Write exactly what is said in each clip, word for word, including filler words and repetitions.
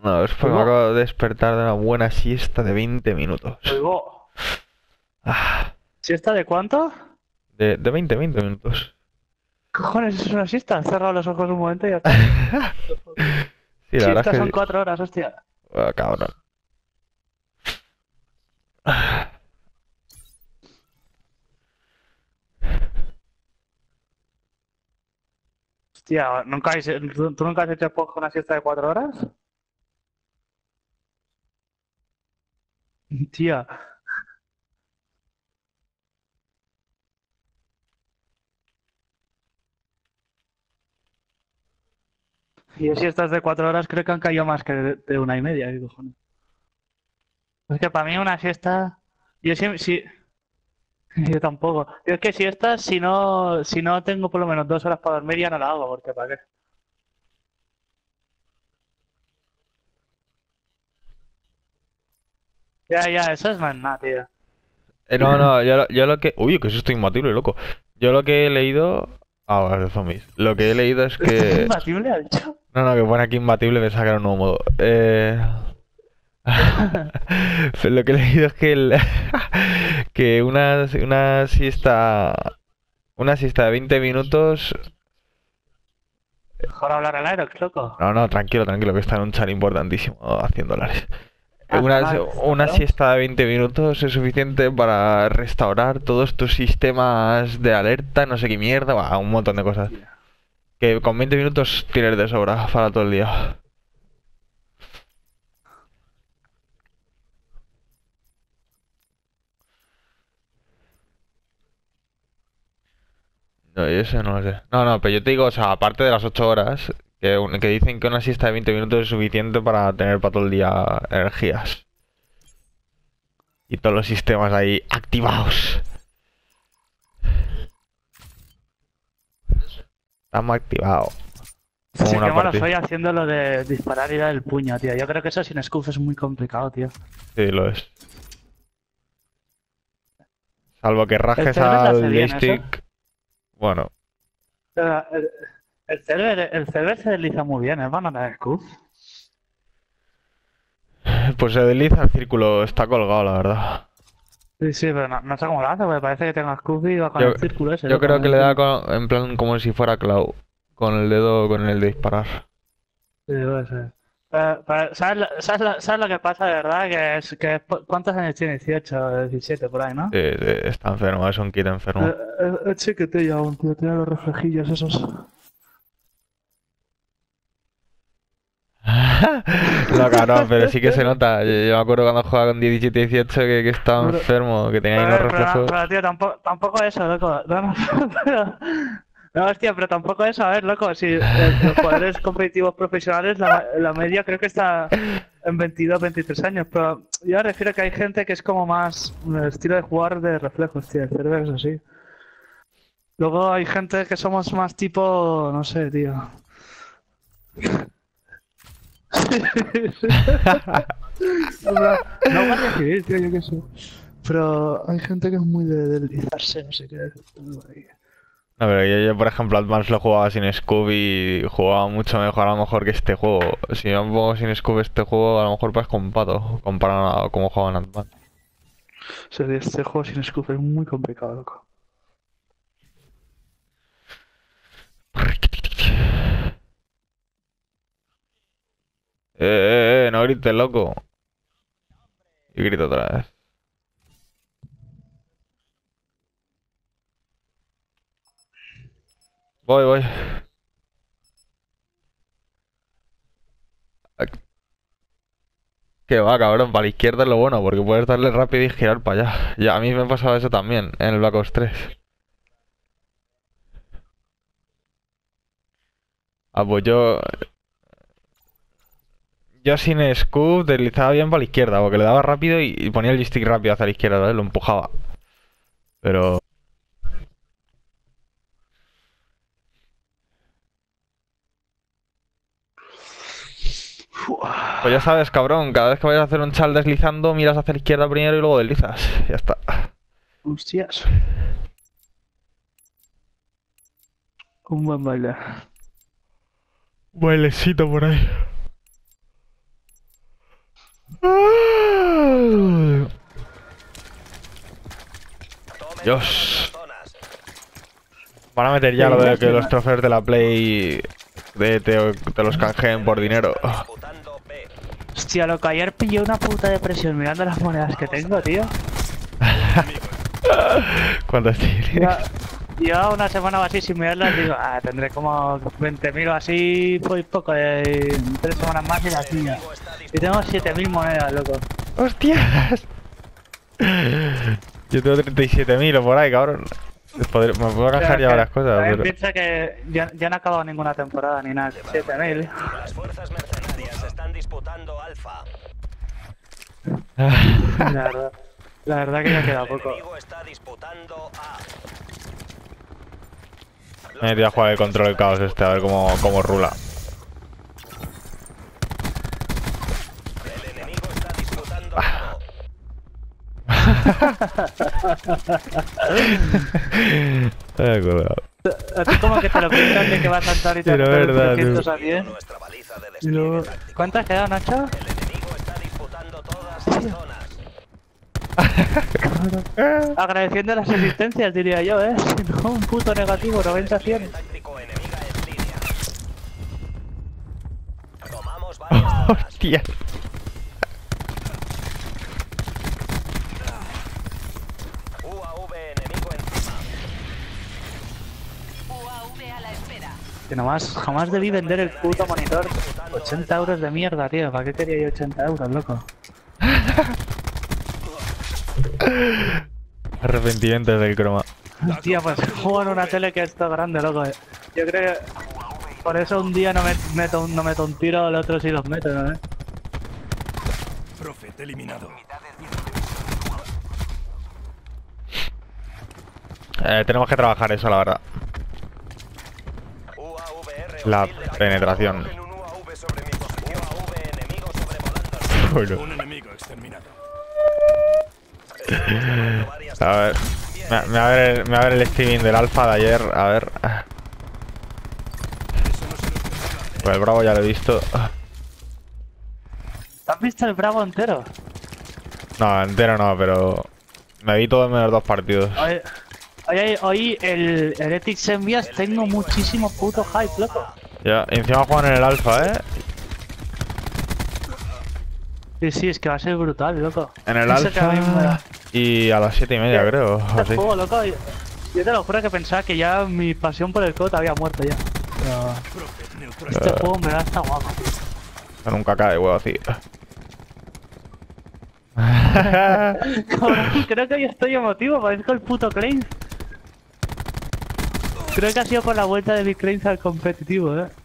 No, es porque me Oigo, acabo de despertar de una buena siesta de veinte minutos. oigo. Ah, ¿Siesta de cuánto? de, de veinte, veinte minutos. Cojones, es una siesta. Has cerrado los ojos un momento y ya está. Sí, la verdad es Siesta que son sí. cuatro horas, hostia. Ah, cabrón. Hostia, ¿nunca has, ¿tú, tú nunca has hecho poco una siesta de cuatro horas? Tía. Y yo siestas de cuatro horas creo que han caído más que de, de una y media, ¿qué cojones? Es que para mí una siesta... Yo siempre... Sí, yo tampoco. Yo es que siestas, si no, si no tengo por lo menos dos horas para dormir, ya no la hago, porque ¿para qué? Ya, ya, eso es más nada, tío. Eh, no, no, yo, lo- yo lo que... Uy, que eso estoy imbatible, loco. Yo lo que he leído... Ah, vale, de zombies. Lo que he leído es ¿Estás que... imbatible, ha dicho? No, no, que pone aquí imbatible, me sacaron un nuevo modo. Eh... Lo que he leído es que el... que una, una siesta... Una siesta de veinte minutos... Mejor hablar al aire, loco. No, no, tranquilo, tranquilo, que está en un chat importantísimo a cien dólares. Ah, Una, vale, una perdón. siesta de veinte minutos es suficiente para restaurar todos tus sistemas de alerta, no sé qué mierda, va, un montón de cosas. Hostia. Que con veinte minutos tienes de sobra para todo el día. No, yo eso no lo sé. No, no, pero yo te digo, o sea, aparte de las ocho horas, que, un- que dicen que una siesta de veinte minutos es suficiente para tener para todo el día energías. Y todos los sistemas ahí activados. Estamos activados. Como Sí, qué una malo partida. soy haciendo lo de disparar y dar el puño, tío. Yo creo que eso sin scope es muy complicado, tío. Sí, lo es. Salvo que El rajes Cerber lo hace al bien, eso. joystick. Bueno, Pero el, el Cerber, el Cerber se desliza muy bien, hermano, no es scope. pues se desliza el círculo, está colgado, la verdad. Sí, sí, pero no, no sé cómo lo hace, porque parece que tenga scope y va con Yo, el círculo ese, yo loco. creo que No le da entiendo. con- en plan como si fuera claw. Con el dedo, con el de disparar. Sí, puede ser. Pero- pero, ¿sabes, lo- sabes, lo- sabes lo que pasa de verdad? Que es que ¿cuántos años tiene? Dieciocho, diecisiete por ahí, ¿no? Sí, sí, está enfermo, es un kid Eh, enfermo. eh, Es chiquitillo aún, tío, tiene los reflejillos esos. No, cabrón, pero sí que se nota. Yo, yo me acuerdo cuando jugaba con diecisiete, dieciocho que, que estaba Pero, enfermo, que tenía ahí unos pero, pero, reflejos. pero, tío, tampoco, tampoco eso, loco. No, no, pero- no, hostia, pero tampoco eso, a ver, loco. Si eh, los jugadores competitivos profesionales, la, la media creo que está en veintidós, veintitrés años. Pero yo me refiero que hay gente que es como más el estilo de jugar de reflejos, tío. El cerebro es así. Luego hay gente que somos más tipo, no sé, tío. En plan, no guardia civil, tío, yo qué sé. Pero hay gente que es muy de deslizarse, no sé qué. No, pero yo, yo, por ejemplo, Advance lo jugaba sin scope y jugaba mucho mejor a lo mejor que este juego. Si yo me pongo sin scope este juego, a lo mejor vas con pato, comparado a cómo jugaba en Advance. O sea, este juego sin scope es muy complicado, loco. Eh, eh, eh, no grites, loco. Y grito otra vez. Voy, voy. Que va, cabrón, para la izquierda es lo bueno, porque puedes darle rápido y girar para allá. Ya, a mí me pasaba eso también, en el Black Ops tres. Ah, pues yo, yo sin scoop deslizaba bien para la izquierda, porque le daba rápido y, y ponía el joystick rápido hacia la izquierda, ¿sabes? Lo empujaba. Pero, pues ya sabes, cabrón, cada vez que vayas a hacer un chal deslizando, miras hacia la izquierda primero y luego deslizas. Ya está. Hostias. Un buen baile. Bailecito por ahí. Dios. Van a meter ya lo de que los trofeos de la Play de, te, te los canjeen por dinero. Hostia, loco, ayer pillé una puta depresión mirando las monedas que tengo, tío. ¿Cuántas tienes? Ya, llevaba una semana o así sin mirarlas, digo, ah, tendré como veinte mil o así, pues poco, de tres semanas más y las tías. Y tengo siete mil monedas, loco. ¡Hostias! Yo tengo treinta y siete mil o por ahí, cabrón. Podré, me puedo canjear ya varias cosas, también pero... piensa que ya, ya no ha acabado ninguna temporada ni nada, siete mil. Las fuerzas mercenarias están disputando Alfa. La verdad, la verdad que ya queda El poco. enemigo está disputando A. Me he metido a jugar el control del caos este, a ver cómo, cómo rula. El enemigo está disputando A. Ay, cuidado. A ti como que te lo piensas de que vas a saltar y te Pero vas a verdad, trescientos a diez. Nuestra baliza de Y despliegue luego... táctico. ¿Cuántas quedan, Nacho? El enemigo está disputando todas las zonas. Agradeciendo las existencias, diría yo, ¿eh? Si no, un puto negativo, noventa cien. Táctico enemiga en línea. Tomamos varias zonas. Hostia. U A V enemigo encima. U A V a la espera. Que nomás, jamás debí vender el puto monitor. ochenta euros de mierda, tío. ¿Para qué quería yo ochenta euros, loco? Arrepentimientos del croma. Hostia, pues juego en una tele que está grande, loco. Yo creo que por eso un día no me meto, un- no meto un tiro, el otro sí los meto, ¿no? Profet eliminado. Eh, tenemos que trabajar eso, la verdad. U A V R La hostil de penetración. Un U A V sobre mi posición. U A V enemigo sobrevolando. Bueno. Un enemigo exterminado. Varias A ver. Me, me va a ver el, me va a ver el streaming del alfa de ayer. A ver. Eso no se lo esperaba. Pues el Bravo ya lo he visto. ¿Has visto el Bravo entero? No, entero no, pero... Me vi todo en menos dos partidos. Hoy, hoy, hoy el, el Ethics Envias tengo muchísimo puto hype, loco. Ya, y encima juegan en el alfa, ¿eh? Sí, sí, es que va a ser brutal, loco. En el Eso que a mí me da- alfa... Y a las siete y media, creo. o Este así. juego, loco, yo, yo te lo juro que pensaba que ya mi pasión por el C O D había muerto ya. Pero Profet neutral. este juego me da hasta guapo, tío. Con un caca de huevo así. Cabrón, creo que hoy estoy emotivo, parezco el puto Klein. Creo que ha sido por la vuelta de mi Klein al competitivo, eh.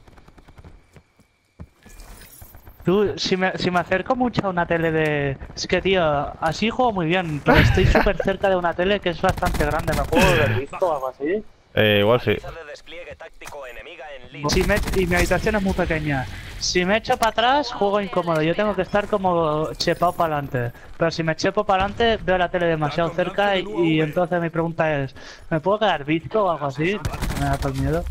Tú, si me, si me acerco mucho a una tele de... Es que, tío, así juego muy bien, pero estoy súper cerca de una tele que es bastante grande. ¿Me puedo ver visto o algo así? Eh, igual sí. baliza de despliegue táctico enemiga en línea. Si me, y mi habitación es muy pequeña. Si me echo para atrás, juego incómodo. Yo tengo que estar como chepado para adelante. Pero si me chepo para adelante, veo la tele demasiado cerca y, y entonces mi pregunta es... ¿Me puedo quedar visto o algo así? Me da todo el miedo.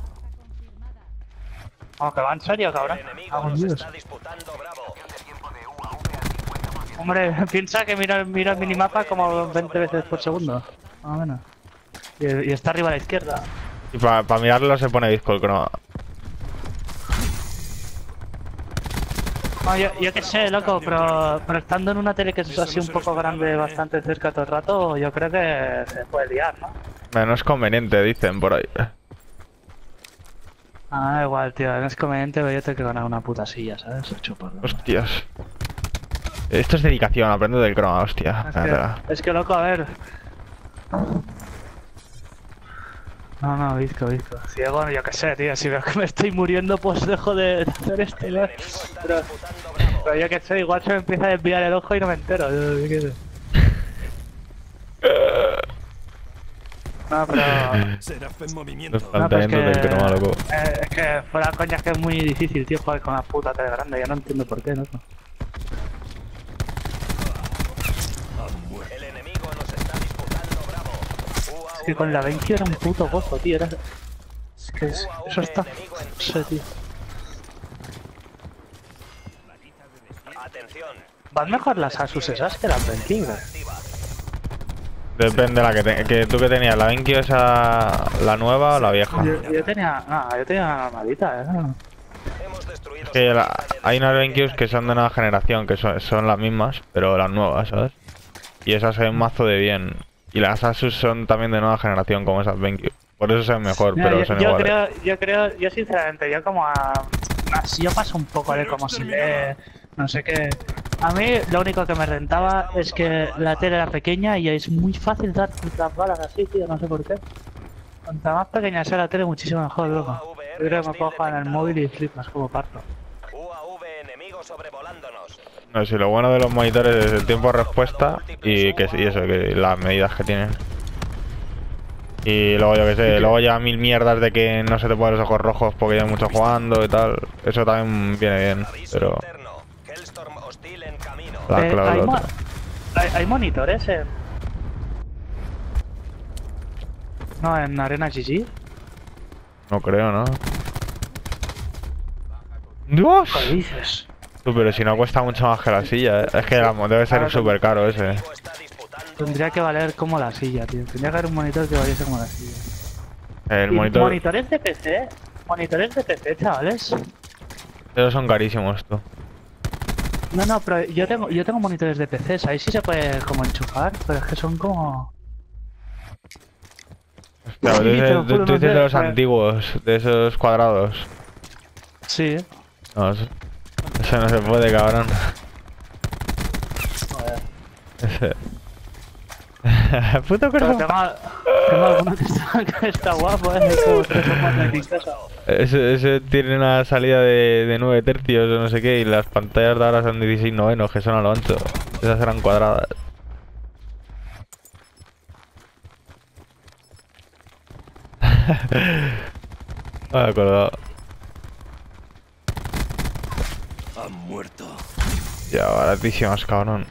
Aunque va en serio, cabrón. El enemigo Hago nos miedos. está disputando Bravo. Hombre, piensa que miro, miro el minimapa como veinte veces por segundo. Más o menos. Y, y está arriba a la izquierda. Y para mirarlo se pone disco el croma. No, yo, yo qué sé, loco, pero, pero estando en una tele que es así un poco grande, bastante cerca todo el rato, yo creo que se puede liar, ¿no? Bueno, no es conveniente, dicen por ahí. Ah, igual, tío, no es conveniente, pero yo tengo que ganar una puta silla, ¿sabes? Ocho por dos. Hostias. Esto es dedicación, aprende del croma, hostia. Es La verdad. que, es que, loco, a ver. No, no, bizco, bizco. Ciego, yo qué sé, tío, si veo que me estoy muriendo, pues dejo de hacer esto, ¿no? Pero, pero yo qué sé, igual se me empieza a desviar el ojo y no me entero, yo, yo qué sé. No, pero... Seraph en Los movimiento. No, pero es planteamientos que, del croma, loco. eh, es que fuera coña que es muy difícil, tío, jugar con una puta tele grande. Yo no entiendo por qué, loco. El enemigo nos está disputando Bravo. U A V Es que con la veinte era un puto gozo, tío. Era... Es que es- eso está... No sé, tío. Atención. Van mejor las Asus esas que las veinte, Activa. Depende de la que, te, que tú que tenías, la BenQ esa, la nueva o la vieja. Yo, yo tenía. No, yo tenía una normalita, ¿eh? Hemos destruido Que su la- unidad de hay unas descubrimiento. BenQs que son de nueva generación, que son, son las mismas, pero las nuevas, ¿sabes? Y esas se ven mazo de bien. Y las Asus son también de nueva generación, como esas BenQ. Por eso se ven mejor, Mira, pero yo, son yo iguales. creo, yo creo, yo sinceramente, yo como a. Así yo paso un poco de cómo se ve, no sé qué. A mí lo único que me rentaba es que la tele era pequeña y es muy fácil dar las balas así, tío, no sé por qué. Cuanta más pequeña sea la tele, muchísimo mejor, loco. Yo creo que me puedo jugar en el móvil y flipas como parto. U A V enemigo sobrevolándonos. No, si lo bueno de los monitores es el tiempo de respuesta y que y eso, que las medidas que tienen. Y luego yo que sé, luego ya mil mierdas de que no se te ponen los ojos rojos porque hay mucho jugando y tal. Eso también viene bien, Aviso pero interno. Hellstorm hostil en camino. la Eh, clave hay, es mo- otra. hay, hay monitores en. No, en Arena G G. No creo, ¿no? ¡Dios! ¿Qué dices? Tú, pero si no cuesta mucho más que la silla, ¿eh? Es que la- debe ser súper caro ese. Enemigo está disputando. Tendría que valer como la silla, tío. Tendría que haber un monitor que valiese como la silla. El Y monitor, Monitores de P C. Monitores de P C, chavales. esos son carísimos, tú. No, no, pero yo tengo, yo tengo monitores de P C. Ahí sí se puede como enchufar, pero es que son como. Hostia, Sí, tú te dices, lo tú- juro, tú no dices sé, de los pero- antiguos, de esos cuadrados. Sí. No, eso, eso no se puede, cabrón. Joder. Ese. Puto Pero cuerpo. tengo, tengo alguno que está, que está guapo, eh. Como tres o cuatro de Nintendo. Ese, ese tiene una salida de, de nueve tercios o no sé qué, y las pantallas de ahora son dieciséis novenos, que son a lo ancho. Esas eran cuadradas. Ah, colgado. Han muerto. Ya, baratísimas, cabrón.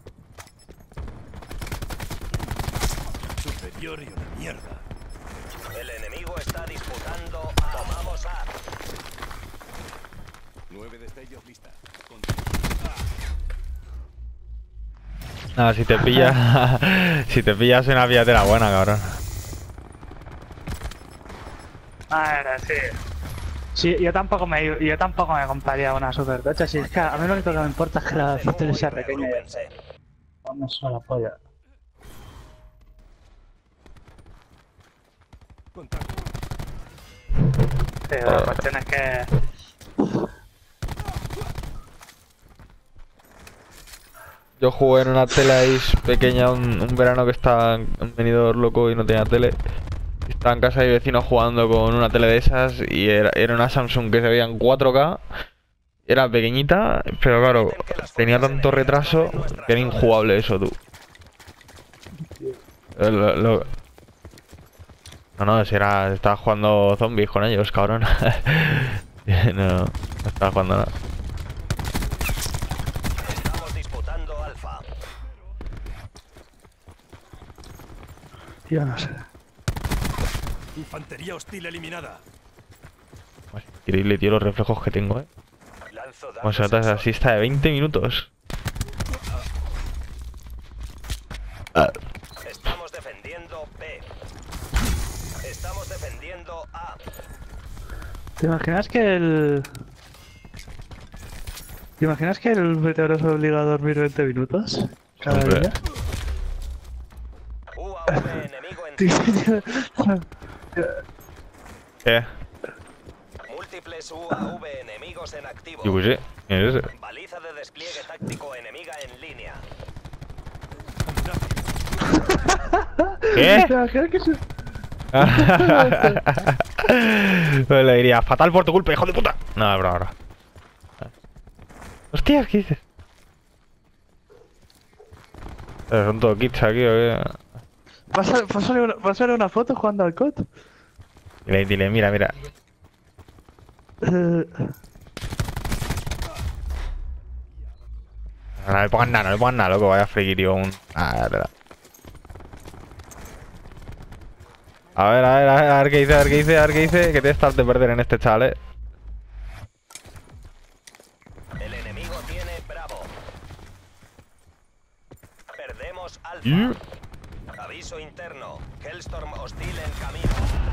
Superior y una mierda. El enemigo está disputando. Tomamos A. Nueve destellos lista. Nada, si te pilla. Si te pillas una pillatera buena, cabrón. Ah, era, sí. Sí, yo tampoco me yo tampoco me compraría una super tocha, si es que a mí lo único que me importa es que la tele sea pequeña y ya está. Vamos a la polla. Contacto. Sí, la cuestión es que. Yo jugué en una tele ahí pequeña un, un verano que estaba en Benidorm loco y no tenía tele. Estaba en casa de mi vecino jugando con una tele de esas y era, era una Samsung que se veía en cuatro K. Era pequeñita, pero claro, tenía tanto retraso que era injugable eso, tú. Eh, lo- lo- No, no, si era, estaba jugando zombies con ellos, cabrón. No, no estaba jugando nada. Estamos disputando Alfa. Tío, no sé. Infantería hostil eliminada. Es increíble, tío, los reflejos que tengo, eh. Lanzo Como se datos nota esa sensor. siesta de veinte minutos. Ah, Estamos defendiendo B. Estamos defendiendo A. ¿Te imaginas que el. ¿Te imaginas que el meteoro se obliga a dormir veinte minutos? Cada Hombre. día. U A V enemigo en Tío, tío. ¿Qué? múltiples U A V enemigos en activo. Yo qué sé. ¿Quién es ese? Baliza de despliegue táctico enemiga en línea. ¿Qué? ¿Te imaginas que se. Pues le diría, fatal por tu culpa, hijo de puta. No, es broma, broma. Hostias, ¿qué dices? Eh, ¿Son todos kits aquí o qué? Pasa- Pásale una, pásale una foto jugando al C O D. Dile, dile, mira, mira. Eh, No le pongan nada, no le pongan nada, loco, vaya friki, tío. Un... Ah, ya te da. A ver, a ver, a ver, a ver qué dice, a ver qué dice, a ver qué dice. Que te estás de perder en este chaval, eh. El enemigo tiene Bravo. Perdemos Alfa. Y- Aviso interno. Hellstorm hostil en camino.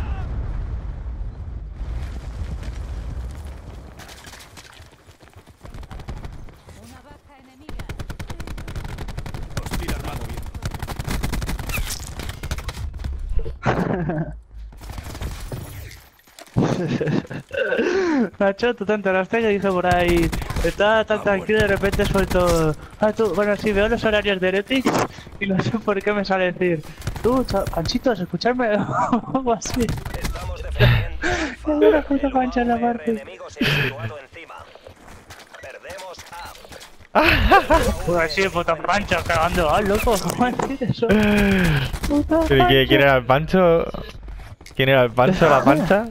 Una baja enemiga. Hostil armado bien. Nacho, tú te enteraste que dije por ahí. Estaba tan Ah, tranquilo y de repente suelto. Ah, tú, bueno, sí, veo los horarios de Heretics y no sé por qué me sale decir. Tú, cha- Panchitos, escucharme o algo así. Estamos defendiendo Alfa. Hay una puta El pancha en la U A V R parte. enemigo se ha situado encima. Perdemos A. Pues así, puta pancha, cagando. Ah, loco, ¿cómo decir eso? Puta ¿Pero quién, quién pancha. era el Pancho? ¿Quién era el Pancho, la pancha?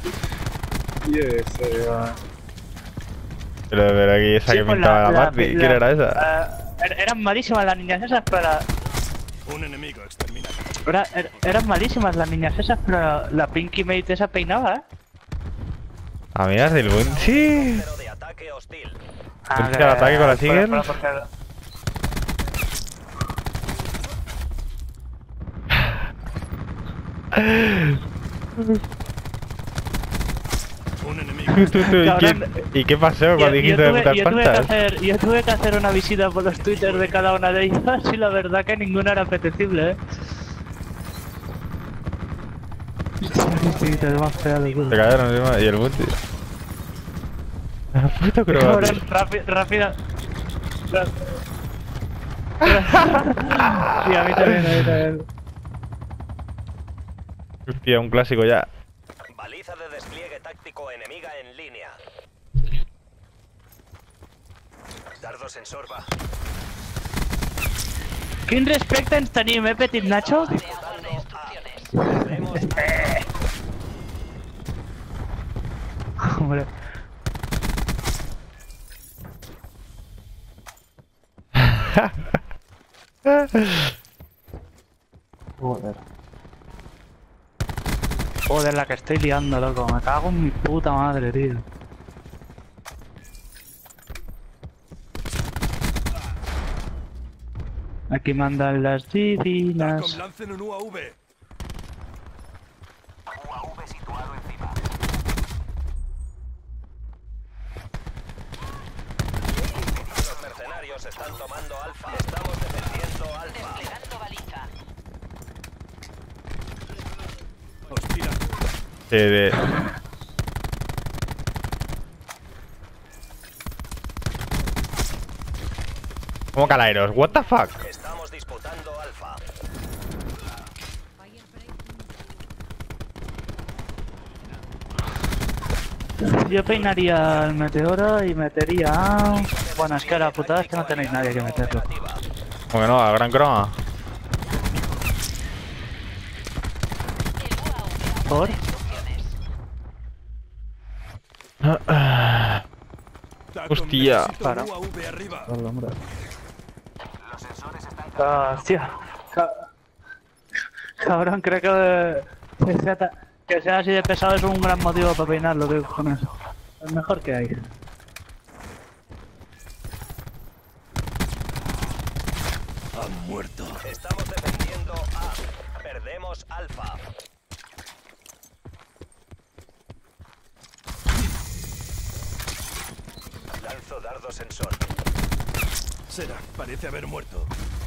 Pero, pero aquí esa Sí, que pues pintaba la, la- Barbie, la- ¿quién era esa? eh, er- eran malísimas las niñas esas, pero la- Un enemigo exterminado. era- er- eran malísimas las niñas esas, pero la, la Pinky Mate esa peinaba, ¿eh? Amigas del Bunchi. Cero de ataque hostil. Ah, ¿Fuiste al ataque con la pero- Seager? pero porque- Un enemigo Tú, tú, tú, ¿y, Cabrón. qué, ¿Y qué pasó Yo, cuando yo dijiste de tuve, putas yo, tuve que panchas? hacer, yo tuve que hacer una visita por los twitters de cada una de ellas y la verdad que ninguna era apetecible, ¿eh? Sí, te más fea de Se culo. cayeron encima y el Bunchi. Ah, puto croata. Cabrón, rápido, rápida. Ra- Sí, a mí también, a mí también. Hostia, un clásico ya. Baliza de despliegue táctico enemiga en línea. Dardo sensor va. ¿Quién respecta este anime, Petit Nacho? Disputando A. Perdemos Hombre. Joder. Joder, la que estoy liando, loco. Me cago en mi puta madre, tío. Aquí mandan las divinas. Con lancen un U A V. U A V situado encima. Los mercenarios están tomando Alfa. Estamos defendiendo Alfa. Desplegando baliza. Hostil armado. Sí, de... ¿Cómo calaeros? What the fuck? Estamos disputando Alfa. Fire break. Yo peinaría el meteoro y metería... Bueno, es que la putada es que no tenéis nadie que meterlo. ¿Cómo que no? ¿A gran croma? ¿Por? Tacom, Hostia. necesito Para. un U A V arriba. hombre. Los sensores están Ah, hostia. Ca- Cabrón, creo que... Que sea, ta- que sea así de pesado es un gran motivo para peinarlo, tío, con eso. El mejor que hay. Han muerto. Estamos defendiendo A. Perdemos Alfa. Lanzo dardo sensor. Será, parece haber muerto.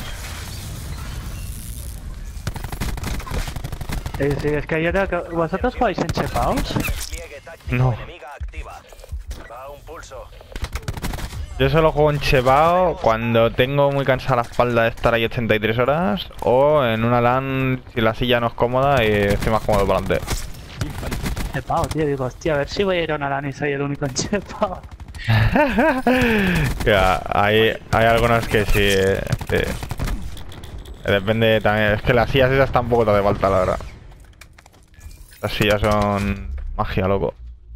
Eh, sí, es que yo creo que... ¿Vosotros jugáis en Chepaos? Despliegue táctico No. enemiga activa. Va un pulso. Yo solo juego en Chevao cuando tengo muy cansada la espalda de estar ahí ochenta y tres horas o en una LAN si la silla no es cómoda y estoy más cómodo por delante. Chepao, tío, digo, hostia, a ver si voy a ir a una LAN y soy el único en Chepao. Ya, hay, hay algunas que sí, eh, sí. Depende también, es que las sillas esas tampoco te hace falta, la verdad. Las sillas son magia, loco.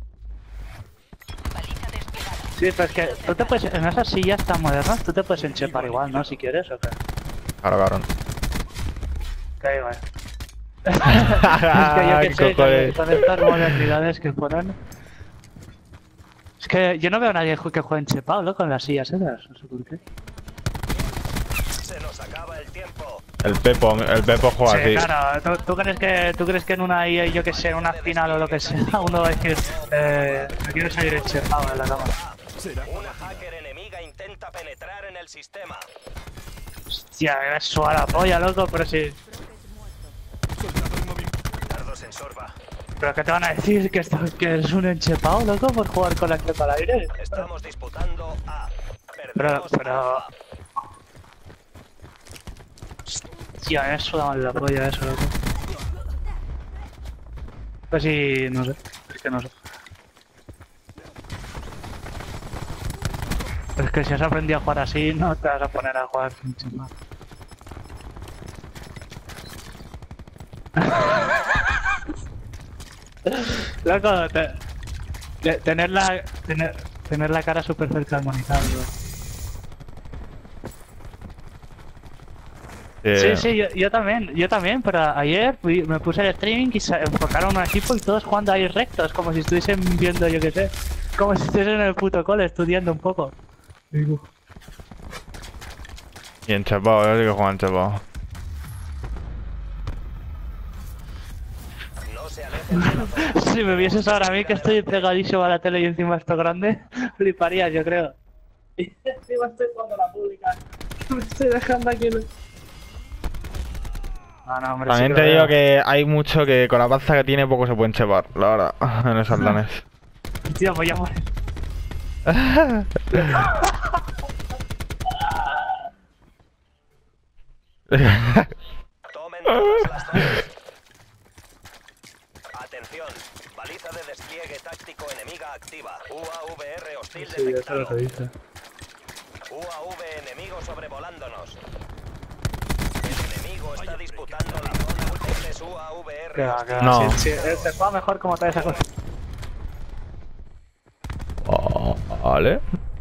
Baliza desplegada. Sí, pero es que tú te puedes... En esas sillas tan modernas tú te puedes enchepar igual, ¿no? Si quieres, o qué. Claro, cabrón. Que igual. Es que yo ¿Qué que sé, cojones? con, con estas modernidades que ponen... Es que yo no veo a nadie que juegue en Chepao, loco, en las sillas esas, no sé por qué. Se nos acaba el tiempo. El Pepo, el Pepo juega Sí, así. claro. ¿Tú, tú crees que, ¿Tú crees que en una, yo que sé, en una final o lo que sea, uno va a decir, eh, me quiero salir enchefado de la cama? Será. Una hacker enemiga intenta penetrar en el sistema. Hostia, me suena la polla, loco, pero sí. Soldado en movimiento. Dardo sensor va. ¿Pero qué te van a decir? ¿Que, esto, que eres un enchepado, loco, por jugar con la chepa al aire? Estamos disputando A. Pero, Perdemos pero... Alfa. Hostia, me suena mal la polla eso, loco. Pues sí, no sé. Es que no sé. Es que si has aprendido a jugar así, no te vas a poner a jugar sin más. Loco, te, te- tener la tener, tener la cara súper cerca del monitor, bro. Eh, Sí, sí, yo, yo también, yo también, pero ayer fui- me puse el streaming y se enfocaron un equipo y todos jugando ahí rectos, como si estuviesen viendo, yo qué sé, como si estuviesen en el puto cole estudiando un poco. Digo, Y enchapado, yo digo que juega enchapado. No se alejen de la zona. si me vieses ahora a mí que estoy pegadísimo a la tele y encima esto grande, fliparías, yo creo. Y encima estoy jugando la pública. Me estoy dejando aquí. el- No, no, hombre, También sí te lo digo veo. que hay mucho que con la pasta que tiene poco se puede enchapar, la verdad, en esos planes. Tío, pues ya muere. Tomen todas las zonas. Atención. Baliza de despliegue táctico enemiga activa. U A V R hostil Sí, eso es lo detectado. que dice. U A V enemigo sobrevolándonos. El enemigo está disputando la zona. Dobles U A V Que R va, hostil. que va, No. sí, sí, eh, se juega mejor como trae esa cosa. Oh, vale.